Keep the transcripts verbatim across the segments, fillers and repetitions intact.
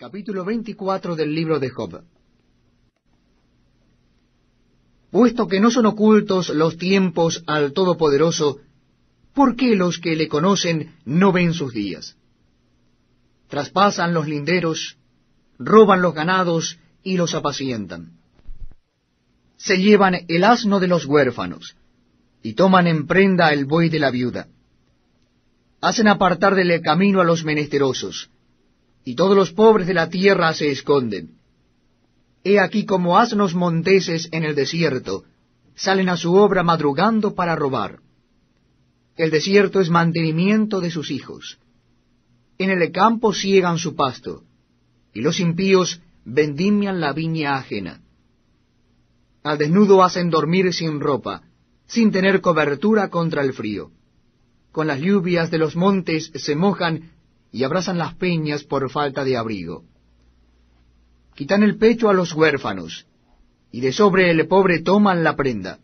Capítulo veinticuatro del libro de Job. Puesto que no son ocultos los tiempos al Todopoderoso, ¿por qué los que le conocen no ven sus días? Traspasan los linderos, roban los ganados y los apacientan. Se llevan el asno de los huérfanos, y toman en prenda el buey de la viuda. Hacen apartar del camino a los menesterosos, y todos los pobres de la tierra se esconden. He aquí como asnos monteses en el desierto, salen a su obra madrugando para robar. El desierto es mantenimiento de sus hijos. En el campo siegan su pasto, y los impíos vendimian la viña ajena. Al desnudo hacen dormir sin ropa, sin tener cobertura contra el frío. Con las lluvias de los montes se mojan y abrazan las peñas por falta de abrigo. Quitan el pecho a los huérfanos, y de sobre el pobre toman la prenda.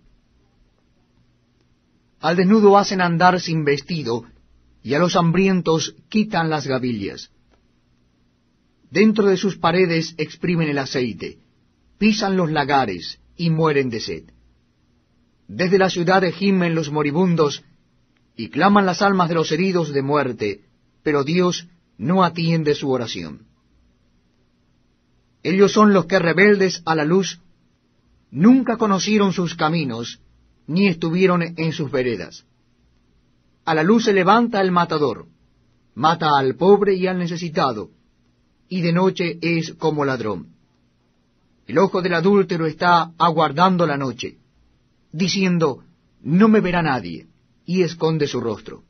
Al desnudo hacen andar sin vestido, y a los hambrientos quitan las gavillas. Dentro de sus paredes exprimen el aceite, pisan los lagares, y mueren de sed. Desde la ciudad gimen los moribundos, y claman las almas de los heridos de muerte, pero Dios no atiende su oración. Ellos son los que rebeldes a la luz, nunca conocieron sus caminos, ni estuvieron en sus veredas. A la luz se levanta el matador, mata al pobre y al necesitado, y de noche es como ladrón. El ojo del adúltero está aguardando la noche, diciendo, no me verá nadie, y esconde su rostro.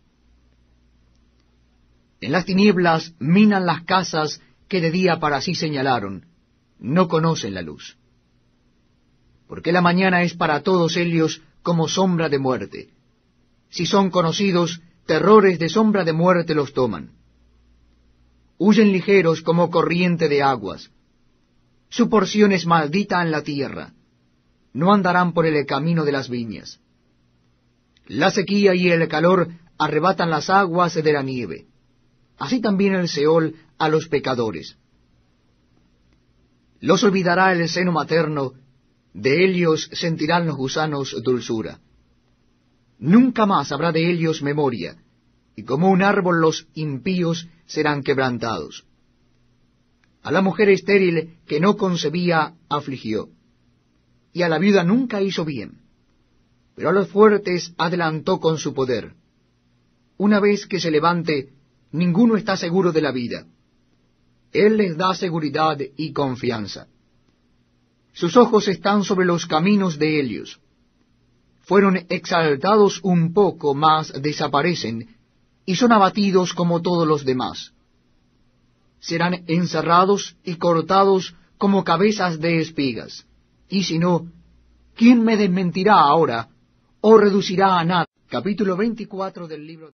En las tinieblas minan las casas que de día para sí señalaron, no conocen la luz. Porque la mañana es para todos ellos como sombra de muerte. Si son conocidos, terrores de sombra de muerte los toman. Huyen ligeros como corriente de aguas. Su porción es maldita en la tierra. No andarán por el camino de las viñas. La sequía y el calor arrebatan las aguas de la nieve. Así también el Seol a los pecadores. Los olvidará el seno materno, de ellos sentirán los gusanos dulzura. Nunca más habrá de ellos memoria, y como un árbol los impíos serán quebrantados. A la mujer estéril que no concebía afligió, y a la viuda nunca hizo bien, pero a los fuertes adelantó con su poder. Una vez que se levante, ninguno está seguro de la vida. Él les da seguridad y confianza. Sus ojos están sobre los caminos de ellos. Fueron exaltados un poco, mas desaparecen, y son abatidos como todos los demás. Serán encerrados y cortados como cabezas de espigas. Y si no, ¿quién me desmentirá ahora, o reducirá a nada? Capítulo veinticuatro del libro